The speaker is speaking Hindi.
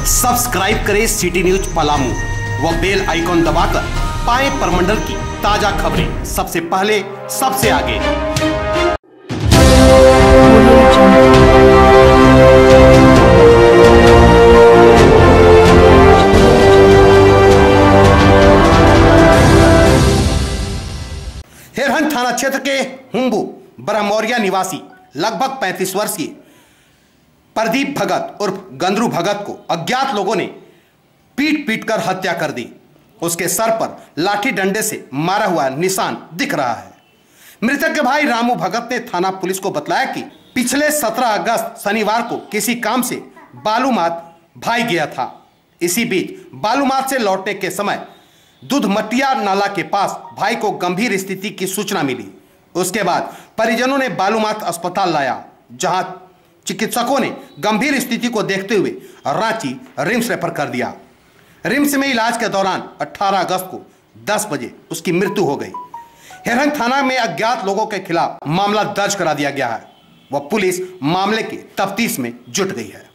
सब्सक्राइब करें सिटी न्यूज पलामू व बेल आइकॉन दबाकर पाएं प्रमंडल की ताजा खबरें सबसे पहले सबसे आगे। हेरहन थाना क्षेत्र के हुम्बू ब्रह्मौरिया निवासी लगभग 35 वर्षीय प्रदीप भगत उर्फ गंदरू भगत को अज्ञात लोगों ने पीट कर हत्या कर दी। उसके सर पर लाठी डंडे से मारा हुआ निशान दिख रहा है। मृतक के भाई रामू भगत ने थाना पुलिस को बतलाया कि पिछले 17 अगस्त शनिवार को किसी काम से बालूमाथ भाई गया था। इसी बीच बालूमाथ से लौटने के समय दूधमटिया नाला के पास भाई को गंभीर स्थिति की सूचना मिली। उसके बाद परिजनों ने बालूमाथ अस्पताल लाया, जहां चिकित्सकों ने गंभीर स्थिति को देखते हुए रांची रिम्स रेफर कर दिया। रिम्स में इलाज के दौरान 18 अगस्त को 10 बजे उसकी मृत्यु हो गई। हेरहन थाना में अज्ञात लोगों के खिलाफ मामला दर्ज करा दिया गया है। वह पुलिस मामले की तफ्तीश में जुट गई है।